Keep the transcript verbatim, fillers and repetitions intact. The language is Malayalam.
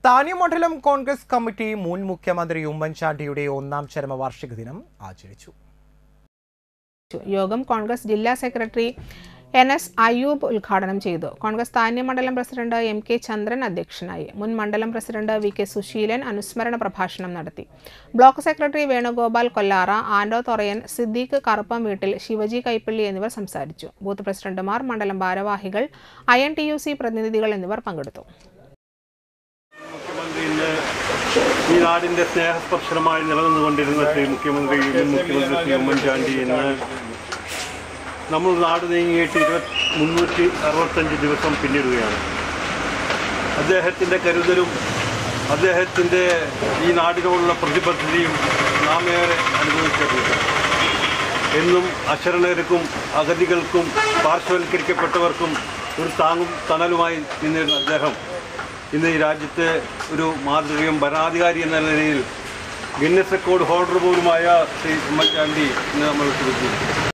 താനെ മണ്ഡലം കോൺഗ്രസ് കമ്മിറ്റി മുൻ മുഖ്യമന്ത്രി ഉമ്മൻചാണ്ടിയുടെ ഒന്നാം ചരമവാർഷിക ദിനം ആചരിച്ചു. യോഗം കോൺഗ്രസ് ജില്ലാ സെക്രട്ടറി എൻ എസ് അയ്യൂബ് ഉദ്ഘാടനം ചെയ്തു. കോൺഗ്രസ് താനെ മണ്ഡലം പ്രസിഡന്റ് എം കെ ചന്ദ്രൻ അധ്യക്ഷനായി. മുൻ മണ്ഡലം പ്രസിഡന്റ് വി കെ സുശീലൻ അനുസ്മരണ പ്രഭാഷണം നടത്തി. ബ്ലോക്ക് സെക്രട്ടറി വേണുഗോപാൽ കൊല്ലാറ, ആൻഡോ തൊറയൻ, സിദ്ദീഖ് കറുപ്പം വീട്ടിൽ, ശിവജി കൈപ്പള്ളി എന്നിവർ സംസാരിച്ചു. ബൂത്ത് പ്രസിഡന്റുമാർ, മണ്ഡലം ഭാരവാഹികൾ, I N T U C പ്രതിനിധികൾ എന്നിവർ പങ്കെടുത്തു. ഈ നാടിൻ്റെ സ്നേഹസ്പർശനമായി നിലനിന്നുകൊണ്ടിരുന്ന ശ്രീ മുഖ്യമന്ത്രി മുഖ്യമന്ത്രി ശ്രീ ഉമ്മൻചാണ്ടി ഇന്ന് നമ്മൾ നാട് നീങ്ങിയിട്ട് ഇരുപത്തി മുന്നൂറ്റി അറുപത്തഞ്ച് ദിവസം പിന്നിടുകയാണ്. അദ്ദേഹത്തിൻ്റെ കരുതലും അദ്ദേഹത്തിൻ്റെ ഈ നാടിനോടുള്ള പ്രതിബദ്ധതയും നാം ഏറെ അനുഭവിച്ചിട്ടുണ്ട്. എന്നും അശരണർക്കും അഗതികൾക്കും പാർശ്വവൽക്കരിക്കപ്പെട്ടവർക്കും ഒരു താങ്ങും തണലുമായി നിന്നിരുന്ന അദ്ദേഹം ഇന്ന് ഈ രാജ്യത്തെ ഒരു മാതൃകയും ഭരണാധികാരി എന്ന നിലയിൽ ഗിന്നസ് റെക്കോർഡ് ഹോൾഡർ പോലുമായ ശ്രീ ഉമ്മൻചാണ്ടി ഇന്ന് നമ്മൾ കൊടുത്തു.